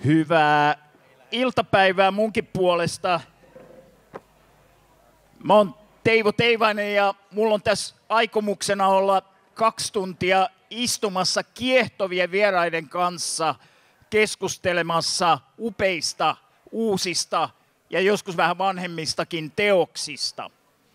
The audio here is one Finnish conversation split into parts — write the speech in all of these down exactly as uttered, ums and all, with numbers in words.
Hyvää iltapäivää munkin puolesta. Mä oon Teivo Teivainen ja mulla on tässä aikomuksena olla kaksi tuntia istumassa kiehtovien vieraiden kanssa keskustelemassa upeista, uusista ja joskus vähän vanhemmistakin teoksista.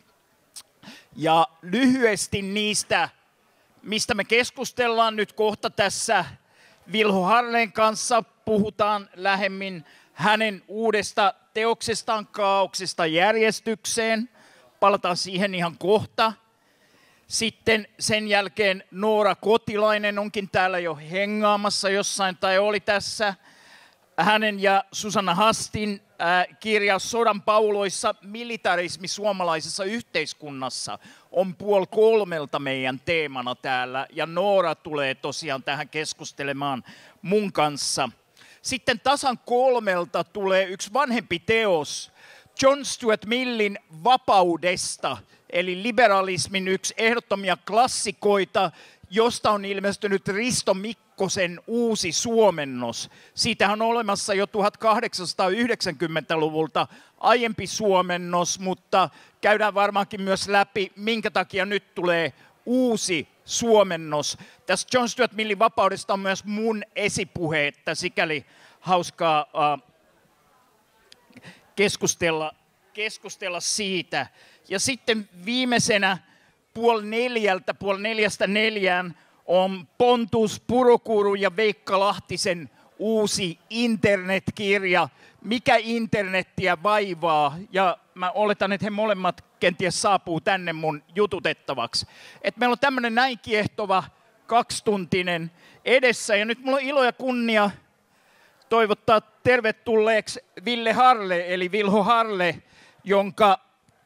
Ja lyhyesti niistä, mistä me keskustellaan nyt kohta tässä Vilho Harleen kanssa, puhutaan lähemmin hänen uudesta teoksestaan Kaaoksesta järjestykseen. Palataan siihen ihan kohta. Sitten sen jälkeen Noora Kotilainen onkin täällä jo hengaamassa jossain tai oli tässä. Hänen ja Susanna Hastin äh, kirja Sodan pauloissa militarismi suomalaisessa yhteiskunnassa on puoli kolmelta meidän teemana täällä. Ja Noora tulee tosiaan tähän keskustelemaan mun kanssa. Sitten tasan kolmelta tulee yksi vanhempi teos John Stuart Millin Vapaudesta, eli liberalismin yksi ehdottomia klassikoita, josta on ilmestynyt Risto Mikkosen uusi suomennos. Siitä on olemassa jo tuhatkahdeksansataayhdeksänkymmentäluvulta aiempi suomennos, mutta käydään varmaankin myös läpi, minkä takia nyt tulee uusi suomennos. Tässä John Stuart Millin Vapaudesta on myös mun esipuhe, että sikäli hauskaa uh, keskustella, keskustella siitä. Ja sitten viimeisenä puoli neljältä, puoli neljästä neljään on Pontus Purokuru ja Veikka Lahtisen uusi internetkirja, Mikä internettiä vaivaa? Ja mä oletan, että he molemmat kenties saapuu tänne mun jututettavaksi. Et meillä on tämmöinen näin kiehtova kaksituntinen edessä. Ja nyt mulla on ilo ja kunnia toivottaa tervetulleeksi Ville Harle, eli Vilho Harle, jonka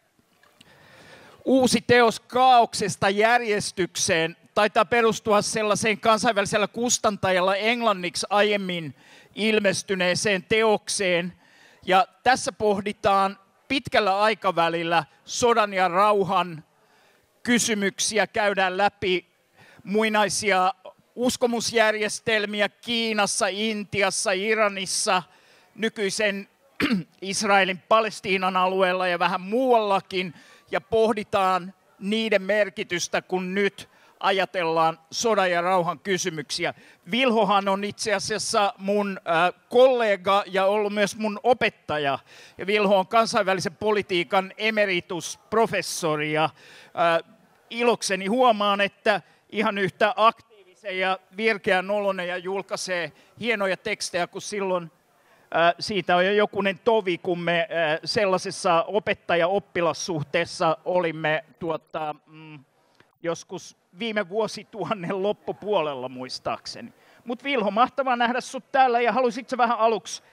uusi teos Kaaoksesta järjestykseen taitaa perustua sellaiseen kansainvälisellä kustantajalla englanniksi aiemmin ilmestyneeseen teokseen. Ja tässä pohditaan pitkällä aikavälillä sodan ja rauhan kysymyksiä, käydään läpi muinaisia uskomusjärjestelmiä Kiinassa, Intiassa, Iranissa, nykyisen Israelin Palestiinan alueella ja vähän muuallakin, ja pohditaan niiden merkitystä, kun nyt ajatellaan sodan ja rauhan kysymyksiä. Vilhohan on itse asiassa mun äh, kollega ja ollut myös mun opettaja. Ja Vilho on kansainvälisen politiikan emeritusprofessori. Ja, äh, ilokseni huomaan, että ihan yhtä aktiivisen ja virkeän oloinen ja julkaisee hienoja tekstejä, kun silloin äh, siitä on jo jokunen tovi, kun me äh, sellaisessa opettaja-oppilassuhteessa olimme tuota, mm, joskus viime vuosituhannen loppupuolella muistaakseni. Mutta Vilho, mahtavaa nähdä sut täällä, ja haluaisitko vähän aluksi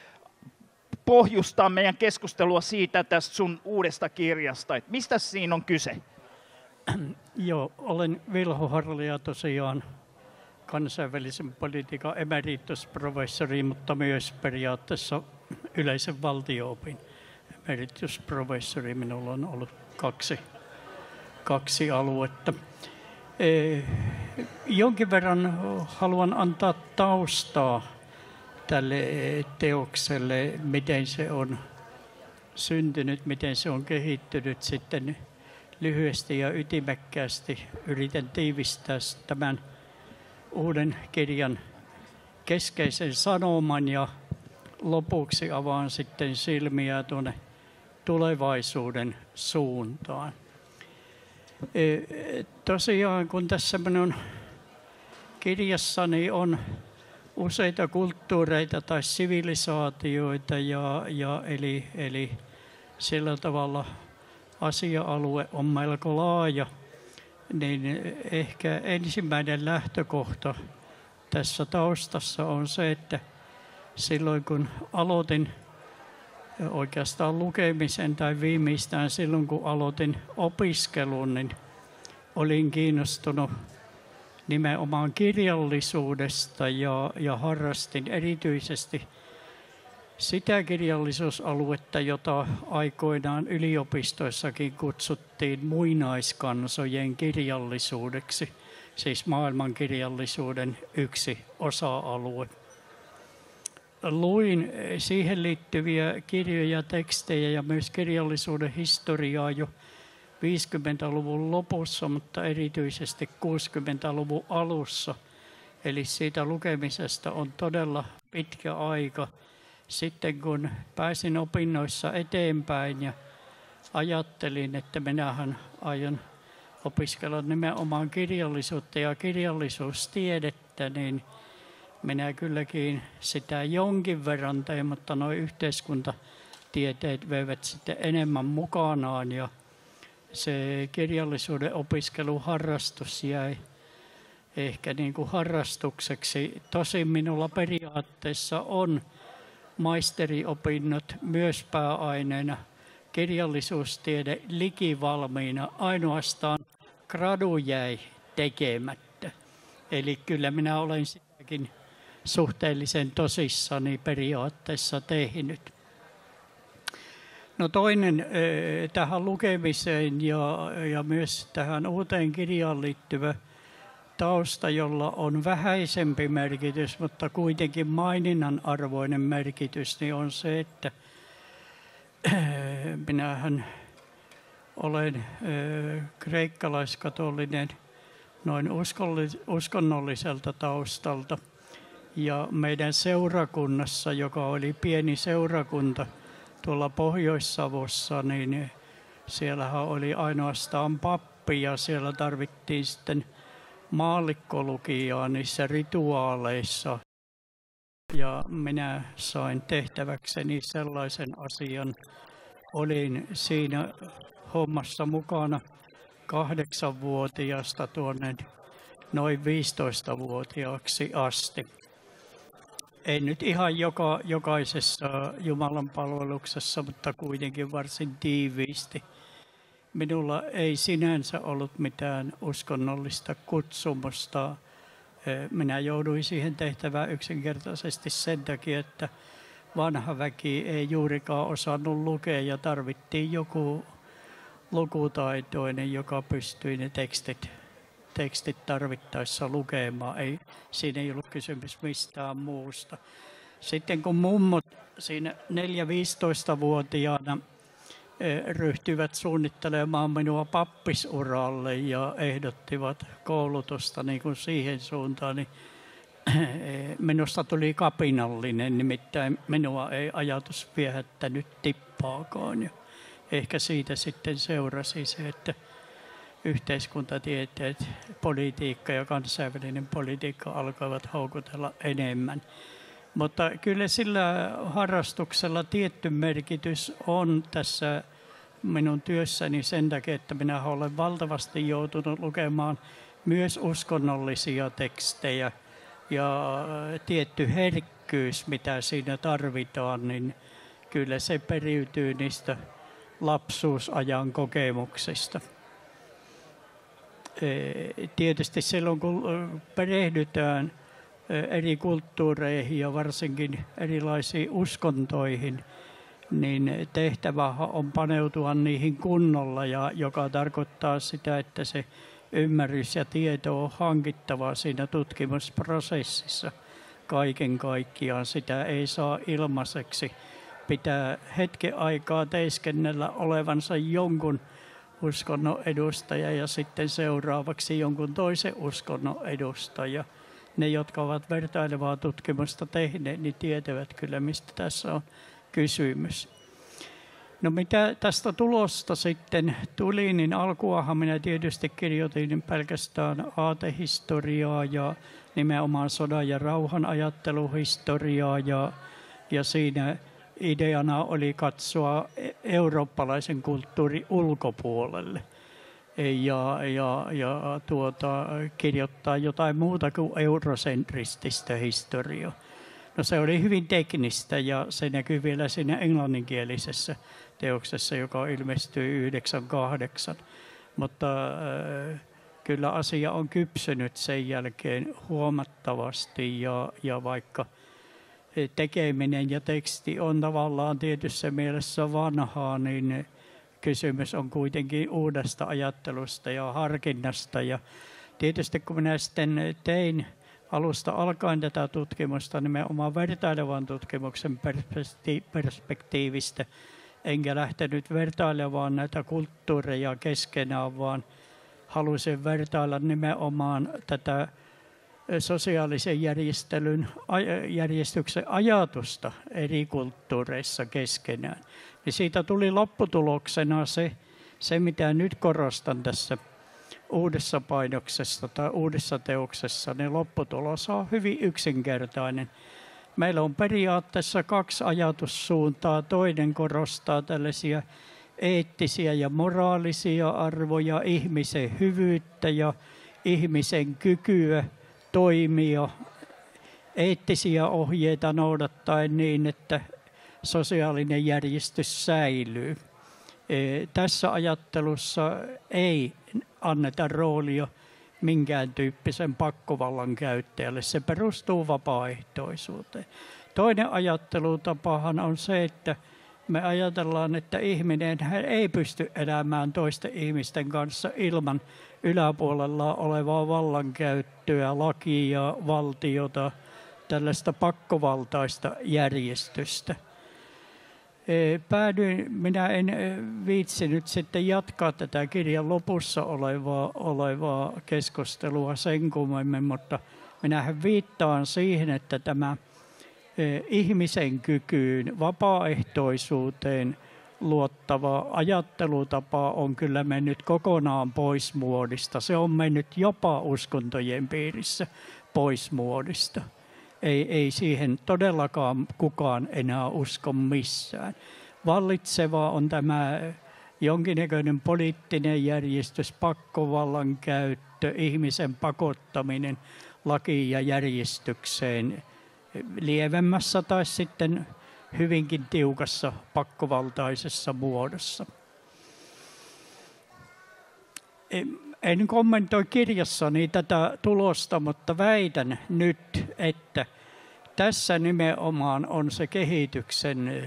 pohjustaa meidän keskustelua siitä tästä sun uudesta kirjasta, että mistä siinä on kyse? Joo, olen Vilho Harle ja tosiaan kansainvälisen politiikan emeritusprofessori, mutta myös periaatteessa yleisen valtio-opin emeritusprofessori. Minulla on ollut kaksi, kaksi aluetta. Eh, jonkin verran haluan antaa taustaa tälle teokselle, miten se on syntynyt, miten se on kehittynyt. Sitten lyhyesti ja ytimekkäästi yritän tiivistää tämän uuden kirjan keskeisen sanoman ja lopuksi avaan sitten silmiä tuonne tulevaisuuden suuntaan. E, tosiaan, kun tässä minun kirjassani on useita kulttuureita tai sivilisaatioita, ja, ja eli, eli sillä tavalla asia-alue on melko laaja, niin ehkä ensimmäinen lähtökohta tässä taustassa on se, että silloin kun aloitin oikeastaan lukemisen tai viimeistään silloin kun aloitin opiskelun, niin olin kiinnostunut nimenomaan kirjallisuudesta ja, ja harrastin erityisesti sitä kirjallisuusaluetta, jota aikoinaan yliopistoissakin kutsuttiin muinaiskansojen kirjallisuudeksi, siis maailmankirjallisuuden yksi osa-alue. luin siihen liittyviä kirjoja, tekstejä ja myös kirjallisuuden historiaa jo viisikymmentäluvun lopussa, mutta erityisesti kuusikymmentäluvun alussa. Eli siitä lukemisesta on todella pitkä aika. Sitten kun pääsin opinnoissa eteenpäin ja ajattelin, että minähän aion opiskella nimenomaan kirjallisuutta ja kirjallisuustiedettä, niin minä kylläkin sitä jonkin verran tein, mutta nuo yhteiskuntatieteet veivät sitten enemmän mukanaan ja se kirjallisuuden opiskeluharrastus jäi ehkä niin kuin harrastukseksi. Tosin minulla periaatteessa on maisteriopinnot myös pääaineena, kirjallisuustiede likivalmiina, ainoastaan gradu jäi tekemättä. Eli kyllä minä olen sitäkin suhteellisen tosissani periaatteessa tehnyt. No toinen tähän lukemiseen ja, ja myös tähän uuteen kirjaan liittyvä tausta, jolla on vähäisempi merkitys, mutta kuitenkin maininnan arvoinen merkitys, niin on se, että minähän olen kreikkalaiskatolinen noin uskonnolliselta taustalta. Ja meidän seurakunnassa, joka oli pieni seurakunta tuolla Pohjois-Savossa, niin siellähän oli ainoastaan pappi ja siellä tarvittiin sitten maallikkolukijaa niissä rituaaleissa. Ja minä sain tehtäväkseni sellaisen asian. Olin siinä hommassa mukana kahdeksanvuotiaasta tuonne noin viisitoistavuotiaaksi asti. Ei nyt ihan joka, jokaisessa Jumalan palveluksessa, mutta kuitenkin varsin tiiviisti. Minulla ei sinänsä ollut mitään uskonnollista kutsumusta. Minä jouduin siihen tehtävään yksinkertaisesti sen takia, että vanha väki ei juurikaan osannut lukea ja tarvittiin joku lukutaitoinen, joka pystyi ne tekstit, tekstit tarvittaessa lukemaan. Ei, siinä ei ollut kysymys mistään muusta. Sitten kun mummot siinä neljä-viisitoistavuotiaana ryhtyivät suunnittelemaan minua pappisuralle ja ehdottivat koulutusta niin kuin siihen suuntaan, niin minusta tuli kapinallinen, nimittäin minua ei ajatus viehättänyt tippaakaan. Ja ehkä siitä sitten seurasi se, että yhteiskuntatieteet, politiikka ja kansainvälinen politiikka alkoivat houkutella enemmän. Mutta kyllä sillä harrastuksella tietty merkitys on tässä minun työssäni sen takia, että minä olen valtavasti joutunut lukemaan myös uskonnollisia tekstejä. Ja tietty herkkyys, mitä siinä tarvitaan, niin kyllä se periytyy niistä lapsuusajan kokemuksista. Tietysti silloin, kun perehdytään eri kulttuureihin ja varsinkin erilaisiin uskontoihin, niin tehtävähän on paneutua niihin kunnolla, ja joka tarkoittaa sitä, että se ymmärrys ja tieto on hankittava siinä tutkimusprosessissa kaiken kaikkiaan. Sitä ei saa ilmaiseksi. Pitää hetken aikaa teiskennellä olevansa jonkun uskonnon edustaja ja sitten seuraavaksi jonkun toisen uskonnon edustaja. Ne, jotka ovat vertailevaa tutkimusta tehneet, niin tietävät kyllä, mistä tässä on kysymys. No mitä tästä tulosta sitten tuli, niin alkuahan minä tietysti kirjoitin pelkästään aatehistoriaa ja nimenomaan sodan ja rauhan ajatteluhistoriaa, ja, ja siinä ideana oli katsoa eurooppalaisen kulttuurin ulkopuolelle ja, ja, ja tuota, kirjoittaa jotain muuta kuin eurosentrististä historiaa. No se oli hyvin teknistä ja se näkyy vielä siinä englanninkielisessä teoksessa, joka ilmestyi yhdeksänkymmentäkahdeksan. Mutta äh, kyllä asia on kypsynyt sen jälkeen huomattavasti ja, ja vaikka tekeminen ja teksti on tavallaan tietyssä mielessä vanhaa, niin kysymys on kuitenkin uudesta ajattelusta ja harkinnasta. Ja tietysti kun minä sitten tein alusta alkaen tätä tutkimusta nimenomaan vertailevan tutkimuksen perspektiivistä, enkä lähtenyt vertailemaan näitä kulttuureja keskenään, vaan halusin vertailla nimenomaan tätä sosiaalisen järjestelyn, järjestyksen ajatusta eri kulttuureissa keskenään. Ja siitä tuli lopputuloksena se, se, mitä nyt korostan tässä uudessa painoksessa tai uudessa teoksessa, niin lopputulos on hyvin yksinkertainen. Meillä on periaatteessa kaksi ajatussuuntaa. Toinen korostaa tällaisia eettisiä ja moraalisia arvoja, ihmisen hyvyyttä ja ihmisen kykyä toimia eettisiä ohjeita noudattaen niin, että sosiaalinen järjestys säilyy. Tässä ajattelussa ei anneta roolia minkään tyyppisen pakkovallan käyttäjälle. Se perustuu vapaaehtoisuuteen. Toinen ajattelutapahan on se, että me ajatellaan, että ihminen ei pysty elämään toisten ihmisten kanssa ilman yläpuolella olevaa vallankäyttöä, lakia, valtiota, tällaista pakkovaltaista järjestystä. Päädyin, minä en viitsinyt sitten jatkaa tätä kirjan lopussa olevaa, olevaa keskustelua sen kummemmin, mutta minähän viittaan siihen, että tämä ihmisen kykyyn, vapaaehtoisuuteen luottava ajattelutapa on kyllä mennyt kokonaan pois muodista. Se on mennyt jopa uskontojen piirissä pois muodista. Ei, ei siihen todellakaan kukaan enää usko missään. Vallitseva on tämä jonkinnäköinen poliittinen järjestys, pakkovallan käyttö, ihmisen pakottaminen lakiin ja järjestykseen lievemmässä tai sitten hyvinkin tiukassa pakkovaltaisessa muodossa. En kommentoi kirjassani tätä tulosta, mutta väitän nyt, että tässä nimenomaan on se kehityksen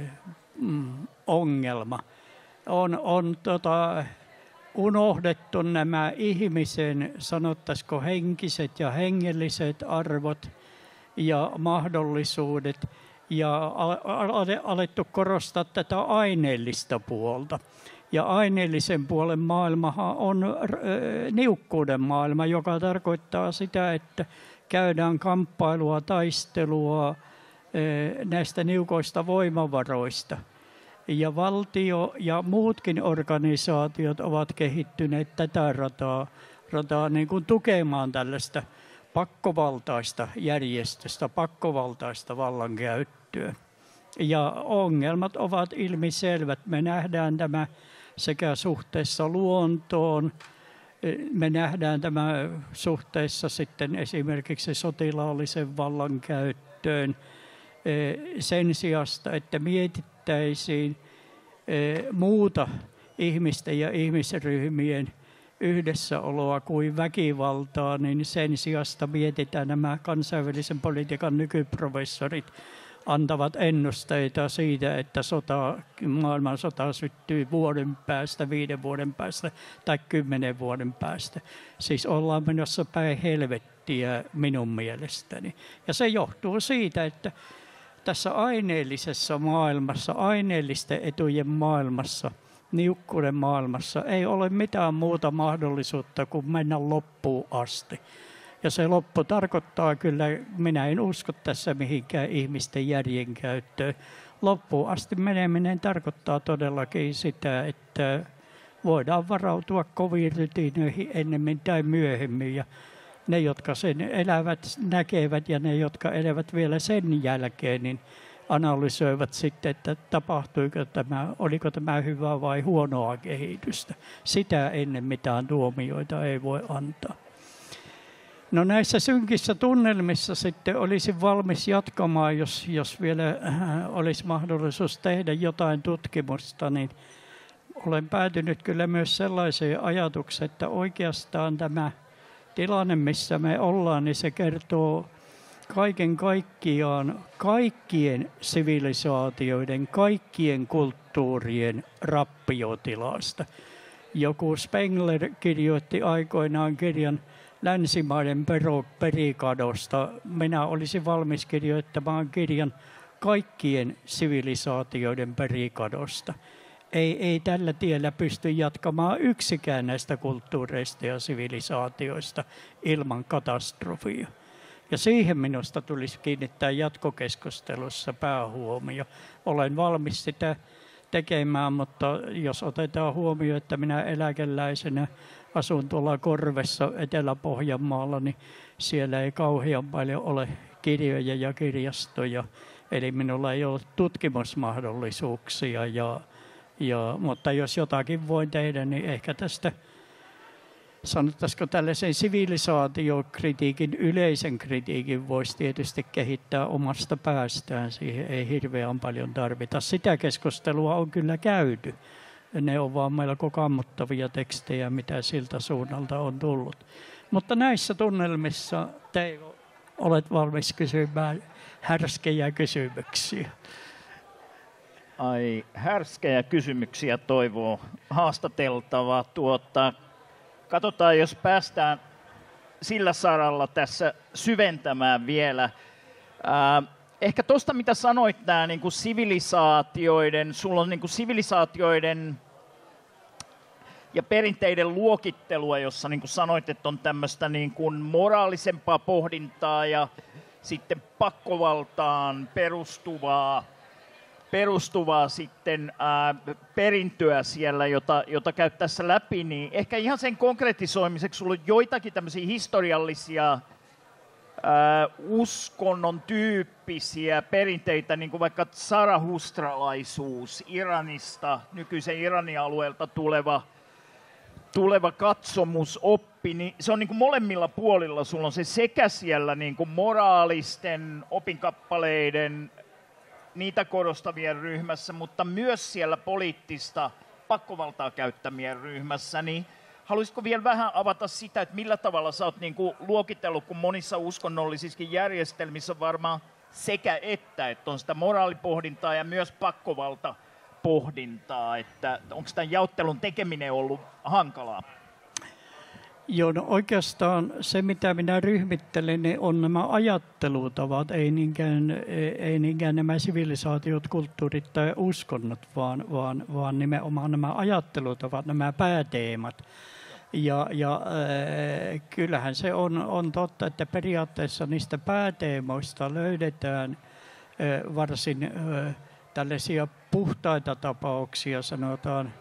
ongelma. On, on tota, unohdettu nämä ihmisen, sanottaisiko henkiset ja hengelliset arvot ja mahdollisuudet ja alettu korostaa tätä aineellista puolta. Ja aineellisen puolen maailmahan on niukkuuden maailma, joka tarkoittaa sitä, että käydään kamppailua, taistelua näistä niukoista voimavaroista. Ja valtio ja muutkin organisaatiot ovat kehittyneet tätä rataa, rataa niin kuin tukemaan tällaista pakkovaltaista järjestöstä, pakkovaltaista vallankäyttöä. Ja ongelmat ovat ilmiselvät. Me nähdään tämä sekä suhteessa luontoon, me nähdään tämä suhteessa sitten esimerkiksi sotilaallisen vallankäyttöön sen sijasta, että mietittäisiin muuta ihmisten ja ihmisryhmien yhdessäoloa kuin väkivaltaa, niin sen sijasta mietitään nämä kansainvälisen politiikan nykyprofessorit antavat ennusteita siitä, että sota, maailmansota syttyy vuoden päästä, viiden vuoden päästä tai kymmenen vuoden päästä. Siis ollaan menossa päin helvettiä minun mielestäni. Ja se johtuu siitä, että tässä aineellisessa maailmassa, aineellisten etujen maailmassa, niukkuuden maailmassa ei ole mitään muuta mahdollisuutta kuin mennä loppuun asti. Ja se loppu tarkoittaa kyllä, minä en usko tässä mihinkään ihmisten järjen käyttöön. Loppuun asti meneminen tarkoittaa todellakin sitä, että voidaan varautua koviin rytinöihin ennemmin tai myöhemmin. Ja ne, jotka sen elävät, näkevät ja ne, jotka elävät vielä sen jälkeen, niin analysoivat sitten, että tapahtuiko tämä, oliko tämä hyvää vai huonoa kehitystä. Sitä ennen mitään tuomioita ei voi antaa. No näissä synkissä tunnelmissa sitten olisin valmis jatkamaan, jos, jos vielä olisi mahdollisuus tehdä jotain tutkimusta, niin olen päätynyt kyllä myös sellaiseen ajatukseen, että oikeastaan tämä tilanne, missä me ollaan, niin se kertoo kaiken kaikkiaan kaikkien sivilisaatioiden, kaikkien kulttuurien rappiotilasta. Joku Spengler kirjoitti aikoinaan kirjan länsimaiden perikadosta. Minä olisin valmis kirjoittamaan kirjan kaikkien sivilisaatioiden perikadosta. Ei, ei tällä tiellä pysty jatkamaan yksikään näistä kulttuureista ja sivilisaatioista ilman katastrofia. Ja siihen minusta tulisi kiinnittää jatkokeskustelussa päähuomio. Olen valmis sitä tekemään, mutta jos otetaan huomioon, että minä eläkeläisenä asun tuolla Korvessa Etelä-Pohjanmaalla, niin siellä ei kauhean paljon ole kirjoja ja kirjastoja. Eli minulla ei ole tutkimusmahdollisuuksia, ja, ja, mutta jos jotakin voin tehdä, niin ehkä tästä, sanottaisiko tällaisen sivilisaatiokritiikin, yleisen kritiikin voisi tietysti kehittää omasta päästään. Siihen ei hirveän paljon tarvita. Sitä keskustelua on kyllä käyty. Ne on vaan melko kammottavia tekstejä, mitä siltä suunnalta on tullut. Mutta näissä tunnelmissa te olet valmis kysymään härskejä kysymyksiä. Ai, härskejä kysymyksiä toivoo haastateltavaa. Tuota, katsotaan, jos päästään sillä saralla tässä syventämään vielä. Ää, ehkä tuosta, mitä sanoit, nämä niin kuin sivilisaatioiden, sulla on niin kuin sivilisaatioiden ja perinteiden luokittelua, jossa niin kuin sanoit, että on tämmöistä niin kuin moraalisempaa pohdintaa ja sitten pakkovaltaan perustuvaa, perustuvaa sitten ää, perintöä siellä, jota, jota käyt tässä läpi, niin ehkä ihan sen konkretisoimiseksi sulla on joitakin tämmöisiä historiallisia ää, uskonnon tyyppisiä perinteitä, niin kuin vaikka zarahustralaisuus, Iranista, nykyisen Iranin alueelta tuleva tuleva katsomusoppi, niin se on niin kuin molemmilla puolilla. Sulla on se sekä siellä niin kuin moraalisten opinkappaleiden, niitä korostavien ryhmässä, mutta myös siellä poliittista pakkovaltaa käyttämien ryhmässä. Niin haluaisitko vielä vähän avata sitä, että millä tavalla sä oot niin kuin luokitellut, kun monissa uskonnollisissakin järjestelmissä on varmaan sekä että, että on sitä moraalipohdintaa ja myös pakkovalta pohdintaa, että onko tämän jaottelun tekeminen ollut hankalaa? Joo, no oikeastaan se, mitä minä ryhmittelen, ne on nämä ajattelutavat, ei niinkään, ei niinkään nämä sivilisaatiot, kulttuurit tai uskonnot, vaan, vaan, vaan nimenomaan nämä ajattelutavat, nämä pääteemat. Ja, ja äh, kyllähän se on, on totta, että periaatteessa niistä pääteemoista löydetään äh, varsin äh, tällaisia puhtaita tapauksia, sanotaan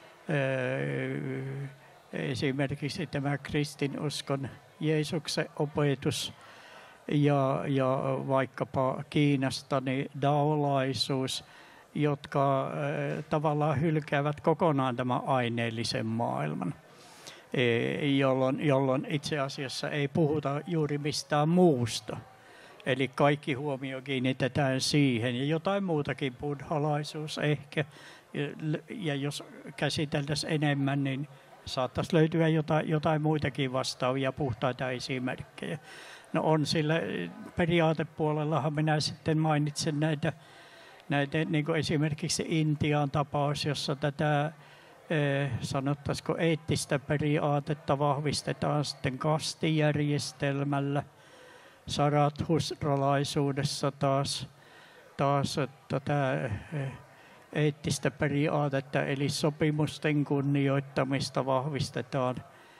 äh, esimerkiksi tämä kristinuskon Jeesuksen opetus ja, ja vaikkapa Kiinasta niin daolaisuus, jotka äh, tavallaan hylkäävät kokonaan tämän aineellisen maailman, e, jolloin, jolloin itse asiassa ei puhuta juuri mistään muusta. Eli kaikki huomio kiinnitetään siihen ja jotain muutakin, buddhalaisuus ehkä, ja, ja jos käsiteltäisiin enemmän, niin saattaisi löytyä jotain, jotain muitakin vastaavia puhtaita esimerkkejä. No on sillä periaatepuolellahan minä sitten mainitsen näitä, näitä niin kuin esimerkiksi Intian tapaus, jossa tätä eh, sanottaisiko eettistä periaatetta vahvistetaan sitten kastijärjestelmällä. Zarathusтрalaisuudessa taas, taas tätä eettistä periaatetta, eli sopimusten kunnioittamista vahvistetaan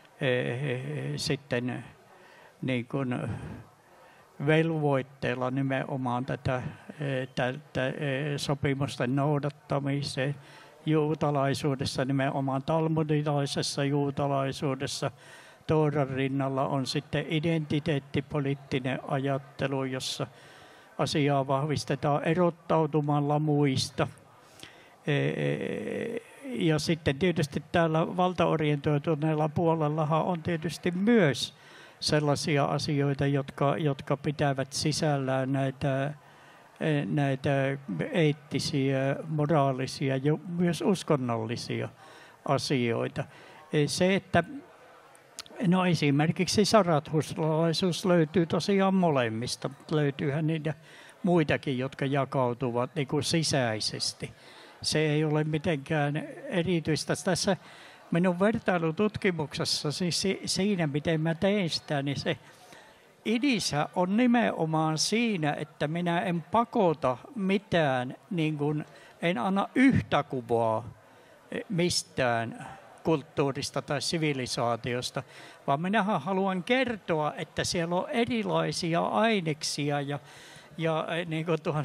sitten niin kuin velvoitteella nimenomaan tätä, tätä sopimusten noudattamiseen. Juutalaisuudessa, nimenomaan talmudilaisessa juutalaisuudessa, Tooran rinnalla on sitten identiteettipoliittinen ajattelu, jossa asiaa vahvistetaan erottautumalla muista. Ja sitten tietysti täällä valtaorientoituneella puolellahan on tietysti myös sellaisia asioita, jotka, jotka pitävät sisällään näitä, näitä eettisiä, moraalisia ja myös uskonnollisia asioita. Se, että no esimerkiksi zarathusтрalaisuus löytyy tosiaan molemmista, mutta löytyyhän niitä muitakin, jotka jakautuvat niin kuin sisäisesti. Se ei ole mitenkään erityistä. Tässä minun vertailututkimuksessa, siis siinä miten mä tein sitä, niin se idisä on nimenomaan siinä, että minä en pakota mitään, niin kuin en anna yhtä kuvaa mistään kulttuurista tai sivilisaatiosta, vaan minähän haluan kertoa, että siellä on erilaisia aineksia ja, ja niin kuin tuon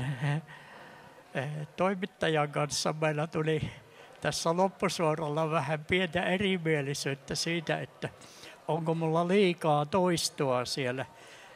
toimittajan kanssa meillä tuli tässä loppusuoralla vähän pientä erimielisyyttä siitä, että onko mulla liikaa toistoa siellä.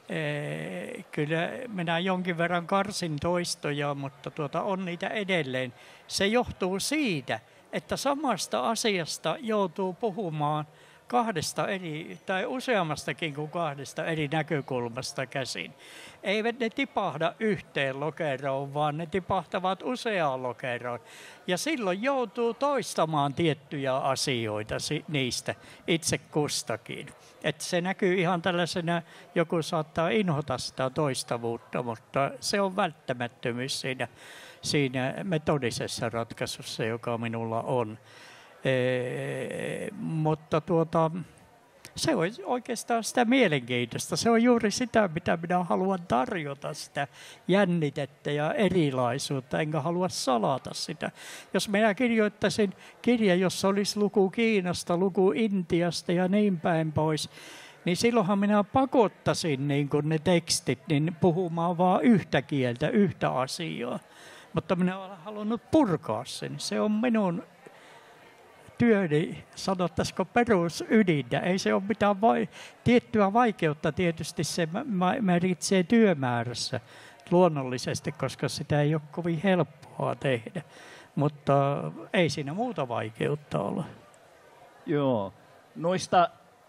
Kyllä minä jonkin verran karsin toistoja, mutta tuota, on niitä edelleen. Se johtuu siitä, että samasta asiasta joutuu puhumaan kahdesta eri, tai useammastakin kuin kahdesta eri näkökulmasta käsin. Eivät ne tipahda yhteen lokeroon, vaan ne tipahtavat useaan lokeroon. Ja silloin joutuu toistamaan tiettyjä asioita niistä itse kustakin. Että se näkyy ihan tällaisena, joku saattaa inhota sitä toistavuutta, mutta se on välttämättömyys siinä, siinä metodisessa ratkaisussa, joka minulla on. Ee, mutta tuota, se on oikeastaan sitä mielenkiintoista. Se on juuri sitä, mitä minä haluan tarjota, sitä jännitettä ja erilaisuutta, enkä halua salata sitä. Jos minä kirjoittaisin kirjan, jossa olisi luku Kiinasta, luku Intiasta ja niin päin pois, niin silloinhan minä pakottaisin niin kuin ne tekstit niin puhumaan vain yhtä kieltä, yhtä asiaa. Mutta minä olen halunnut purkaa sen. Se on minun työni, sanottaisiko perusydintä. Ei se ole mitään vai, tiettyä vaikeutta tietysti se merkitsee työmäärässä luonnollisesti, koska sitä ei ole kovin helppoa tehdä. Mutta ei siinä muuta vaikeutta ole. Joo. Noista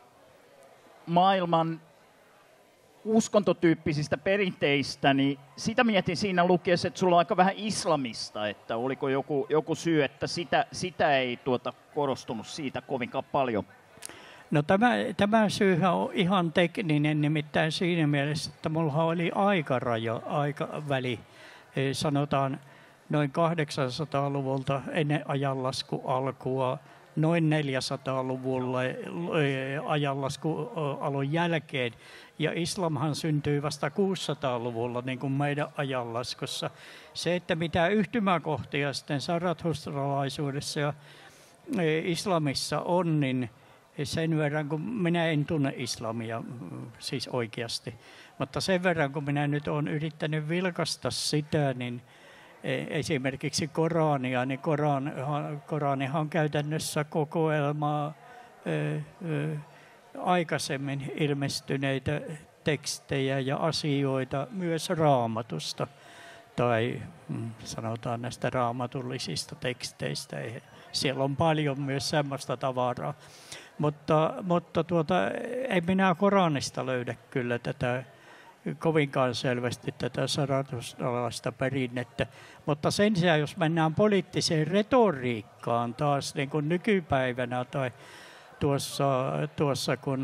maailman uskontotyyppisistä perinteistä, niin sitä mietin siinä lukiessa, että sulla on aika vähän islamista, että oliko joku, joku syy, että sitä, sitä ei tuota korostunut siitä kovinkaan paljon. No tämä, tämä syyhän on ihan tekninen, nimittäin siinä mielessä, että mulla oli aikaraja, aikaväli, sanotaan noin kahdeksansataaluvulta ennen ajanlasku alkua, noin neljäsataaluvulla ajanlasku alun jälkeen. Ja islamhan syntyi vasta kuusisataaluvulla niin kuin meidän ajanlaskussa. Se, että mitä yhtymäkohtia sitten zarathustralaisuudessa ja islamissa on, niin sen verran, kun minä en tunne islamia siis oikeasti, mutta sen verran, kun minä nyt olen yrittänyt vilkaista sitä, niin esimerkiksi Korania, niin Koran, Koranihan on käytännössä kokoelmaa ö, ö, aikaisemmin ilmestyneitä tekstejä ja asioita myös Raamatusta tai sanotaan näistä raamatullisista teksteistä. Siellä on paljon myös semmoista tavaraa, mutta, mutta tuota, ei minä Koranista löydä kyllä tätä kovinkaan selvästi tätä zarathustralaista perinnettä. Mutta sen sijaan, jos mennään poliittiseen retoriikkaan taas niin kuin nykypäivänä tai tuossa, tuossa kun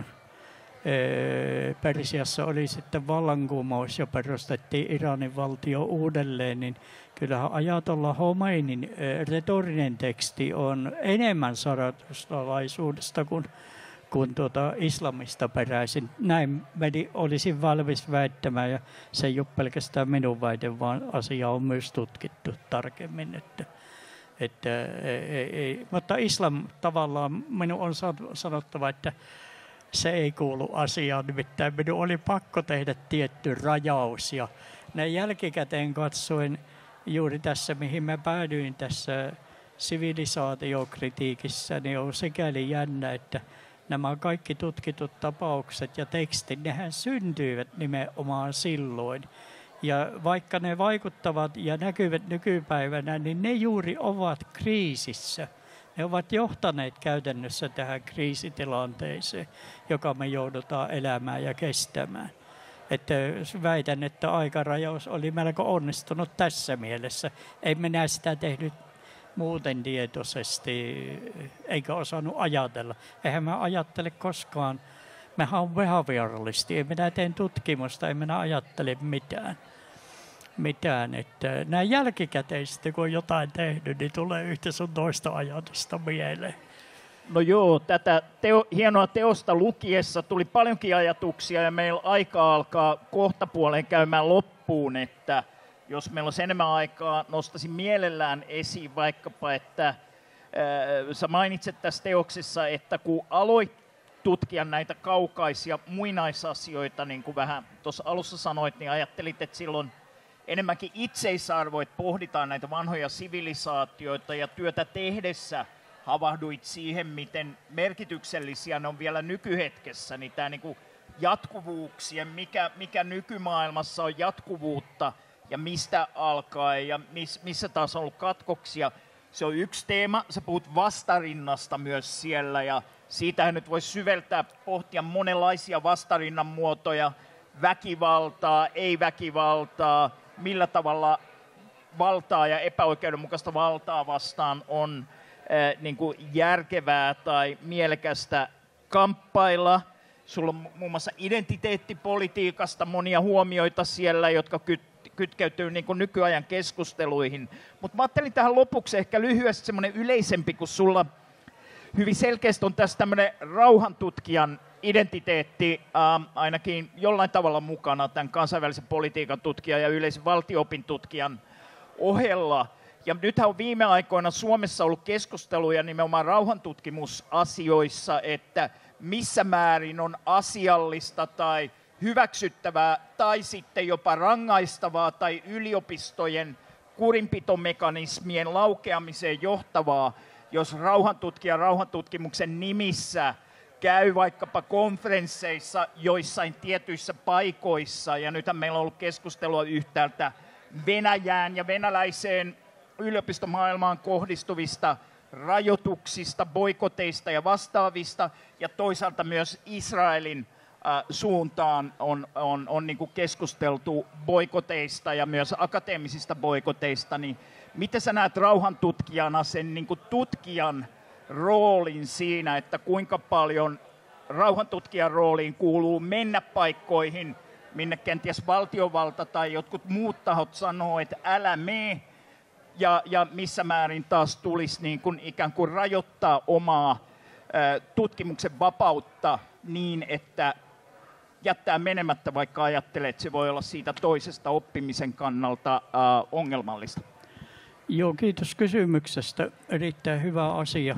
e, Persiassa oli sitten vallankumous ja perustettiin Iranin valtio uudelleen, niin kyllähän Ajatollah Khomeinin e, retorinen teksti on enemmän zarathustralaisuudesta kuin kun tuota islamista peräisin. Näin meni, olisin valmis väittämään, ja se ei ole pelkästään minun väite, vaan asia on myös tutkittu tarkemmin. Että, että, ei, ei. Mutta islam tavallaan minun on sanottava, että se ei kuulu asiaan, nimittäin minun oli pakko tehdä tietty rajaus. Ja näin jälkikäteen katsoin juuri tässä, mihin mä päädyin tässä sivilisaatiokritiikissä, niin on sikäli jännä, että nämä kaikki tutkitut tapaukset ja tekstit, nehän syntyivät nimenomaan silloin. Ja vaikka ne vaikuttavat ja näkyvät nykypäivänä, niin ne juuri ovat kriisissä. Ne ovat johtaneet käytännössä tähän kriisitilanteeseen, joka me joudutaan elämään ja kestämään. Että väitän, että aikarajaus oli melko onnistunut tässä mielessä. Ei minä sitä tehnyt muuten tietoisesti, eikä osannut ajatella. Eihän mä ajattele koskaan. Mähän on behavioralisti, ei minä teen tutkimusta, ei minä ajattele mitään. mitään. Että näin jälkikäteen sitten, kun on jotain tehnyt, niin tulee yhtä sun toista ajatusta mieleen. No joo, tätä teo, hienoa teosta lukiessa tuli paljonkin ajatuksia ja meillä aika alkaa kohtapuoleen käymään loppuun, että jos meillä olisi enemmän aikaa, nostaisin mielellään esiin vaikkapa, että ää, sä mainitset tässä teoksessa, että kun aloit tutkia näitä kaukaisia muinaisasioita, niin kuin vähän tuossa alussa sanoit, niin ajattelit, että silloin enemmänkin itseisarvo, että pohditaan näitä vanhoja sivilisaatioita ja työtä tehdessä havahduit siihen, miten merkityksellisiä ne on vielä nykyhetkessä, niin tämä niinku jatkuvuuksien, mikä, mikä nykymaailmassa on jatkuvuutta ja mistä alkaa ja miss, missä taas on ollut katkoksia, se on yksi teema. Sä puhut vastarinnasta myös siellä ja siitähän nyt voisi syveltää, pohtia monenlaisia vastarinnan muotoja, väkivaltaa, ei-väkivaltaa, millä tavalla valtaa ja epäoikeudenmukaista valtaa vastaan on äh, niin kuin järkevää tai mielekästä kamppailla. Sulla on muun muassa identiteettipolitiikasta monia huomioita siellä, jotka kyt- kytkeytyy niin kuin nykyajan keskusteluihin. Mutta mä ajattelin tähän lopuksi ehkä lyhyesti semmoinen yleisempi, kun sulla hyvin selkeästi on tässä tämmöinen rauhantutkijan identiteetti äh, ainakin jollain tavalla mukana tämän kansainvälisen politiikan tutkijan ja yleisen valtio-opin tutkijan ohella. Ja nythän on viime aikoina Suomessa ollut keskusteluja nimenomaan rauhantutkimusasioissa, että missä määrin on asiallista tai hyväksyttävää tai sitten jopa rangaistavaa tai yliopistojen kurinpitomekanismien laukeamiseen johtavaa, jos rauhantutkija rauhantutkimuksen nimissä käy vaikkapa konferensseissa joissain tietyissä paikoissa, ja nythän meillä on ollut keskustelua yhtäältä Venäjään ja venäläiseen yliopistomaailmaan kohdistuvista rajoituksista, boikoteista ja vastaavista, ja toisaalta myös Israelin äh, suuntaan on, on, on niin kuin keskusteltu boikoteista ja myös akateemisista boikoteista, niin miten sä näet rauhantutkijana sen niin kuin tutkijan roolin siinä, että kuinka paljon rauhantutkijan rooliin kuuluu mennä paikkoihin, minne kenties valtiovalta tai jotkut muut tahot sanoo, että älä mene, ja, ja missä määrin taas tulisi niin kuin ikään kuin rajoittaa omaa ä, tutkimuksen vapautta niin, että jättää menemättä, vaikka ajattelee, että se voi olla siitä toisesta oppimisen kannalta ä, ongelmallista. Joo, kiitos kysymyksestä. Erittäin hyvä asia.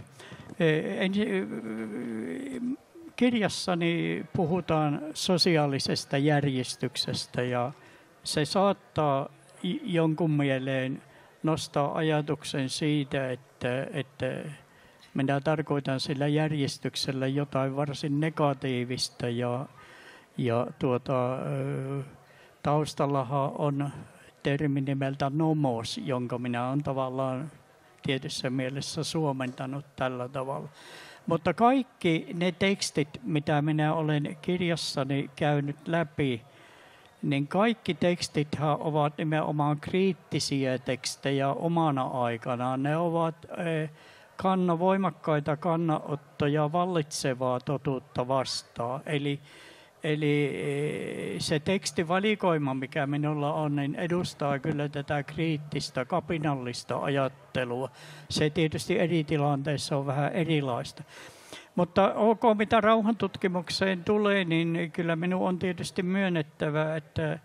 Kirjassani puhutaan sosiaalisesta järjestyksestä ja se saattaa jonkun mieleen nostaa ajatuksen siitä, että, että minä tarkoitan sillä järjestyksellä jotain varsin negatiivista ja, ja tuota, taustallahan on termi nimeltä nomos, jonka minä olen tavallaan tietyssä mielessä suomentanut tällä tavalla. Mutta kaikki ne tekstit, mitä minä olen kirjassani käynyt läpi, niin kaikki tekstithän ovat nimenomaan kriittisiä tekstejä omana aikanaan. Ne ovat kanna, voimakkaita kannanottoja vallitsevaa totuutta vastaan. Eli Eli se tekstivalikoima, mikä minulla on, niin edustaa kyllä tätä kriittistä, kapinallista ajattelua. Se tietysti eri tilanteissa on vähän erilaista. Mutta ok, mitä rauhantutkimukseen tulee, niin kyllä minun on tietysti myönnettävä, että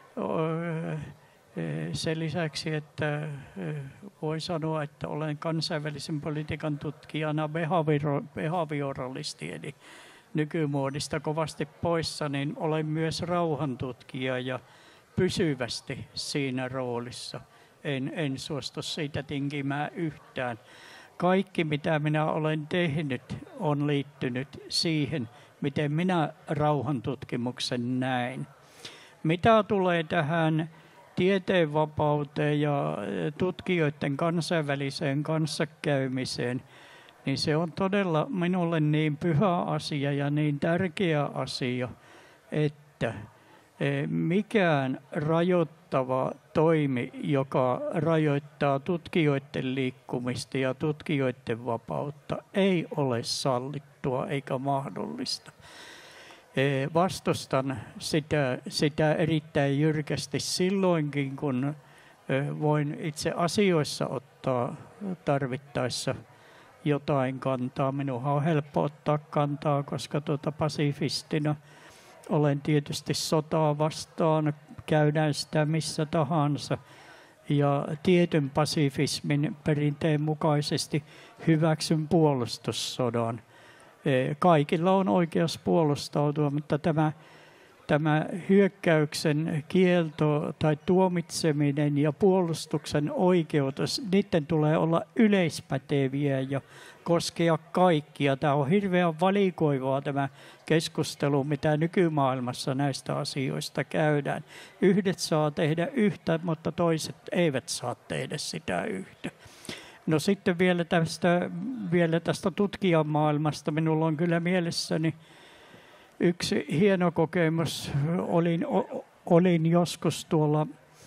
sen lisäksi, että voi sanoa, että olen kansainvälisen politiikan tutkijana behavioralisti, eli nykymuodista kovasti poissa, niin olen myös rauhantutkija ja pysyvästi siinä roolissa. En, en suostu siitä tinkimään yhtään. Kaikki, mitä minä olen tehnyt, on liittynyt siihen, miten minä rauhantutkimuksen näin. Mitä tulee tähän tieteenvapauteen ja tutkijoiden kansainväliseen kanssakäymiseen, niin se on todella minulle niin pyhä asia ja niin tärkeä asia, että mikään rajoittava toimi, joka rajoittaa tutkijoiden liikkumista ja tutkijoiden vapautta, ei ole sallittua eikä mahdollista. Vastustan sitä, sitä erittäin jyrkästi silloinkin, kun voin itse asioissa ottaa tarvittaessa jotain kantaa. Minunhan on helppo ottaa kantaa, koska tuota pasifistina olen tietysti sotaa vastaan, käydään sitä missä tahansa. Ja tietyn pasifismin perinteen mukaisesti hyväksyn puolustussodan. Kaikilla on oikeus puolustautua, mutta tämä, tämä hyökkäyksen kielto tai tuomitseminen ja puolustuksen oikeutus, niiden tulee olla yleispäteviä ja koskea kaikkia. Tämä on hirveän valikoivaa tämä keskustelu, mitä nykymaailmassa näistä asioista käydään. Yhdet saa tehdä yhtä, mutta toiset eivät saa tehdä sitä yhtä. No sitten vielä tästä, vielä tästä tutkijamaailmasta. Minulla on kyllä mielessäni yksi hieno kokemus. Olin, olin joskus tuolla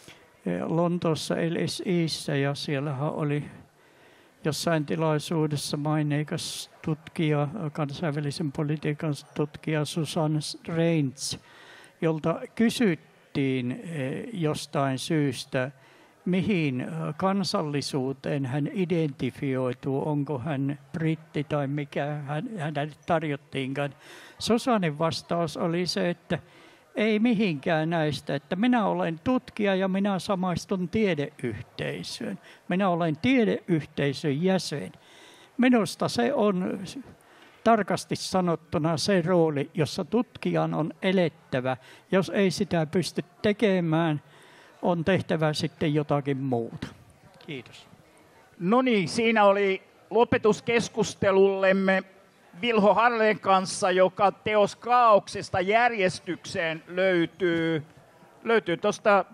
Lontoossa L S I:ssä ja siellähän oli jossain tilaisuudessa maineikas tutkija, kansainvälisen politiikan tutkija Susan Reintz, jolta kysyttiin jostain syystä, mihin kansallisuuteen hän identifioituu, onko hän britti tai mikä hän, hänelle tarjottiinkaan. Susanin vastaus oli se, että ei mihinkään näistä, että minä olen tutkija ja minä samaistun tiedeyhteisöön. Minä olen tiedeyhteisön jäsen. Minusta se on tarkasti sanottuna se rooli, jossa tutkijan on elettävä. Jos ei sitä pysty tekemään, on tehtävä sitten jotakin muuta. Kiitos. No niin, siinä oli lopetuskeskustelullemme Vilho Harleen kanssa, joka teos Kaaoksesta järjestykseen löytyy, löytyy tuosta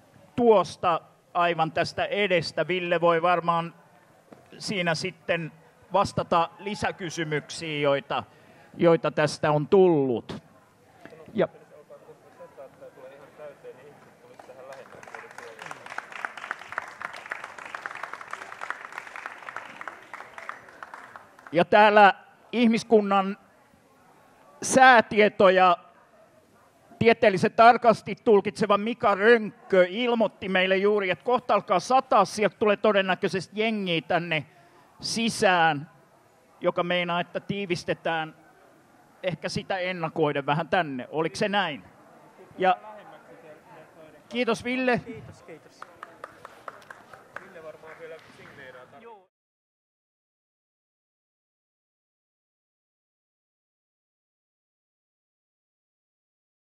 tuosta aivan tästä edestä. Ville voi varmaan siinä sitten vastata lisäkysymyksiin, joita, joita tästä on tullut. Ja Ja täällä ihmiskunnan säätietoja tieteellisen tarkasti tulkitseva Mika Rönkkö ilmoitti meille juuri, että kohta alkaa sataa, sieltä tulee todennäköisesti jengiä tänne sisään, joka meinaa, että tiivistetään ehkä sitä ennakoiden vähän tänne. Oliko se näin? Ja kiitos Ville. Kiitos, kiitos. Ville varmaan vielä signeeraa.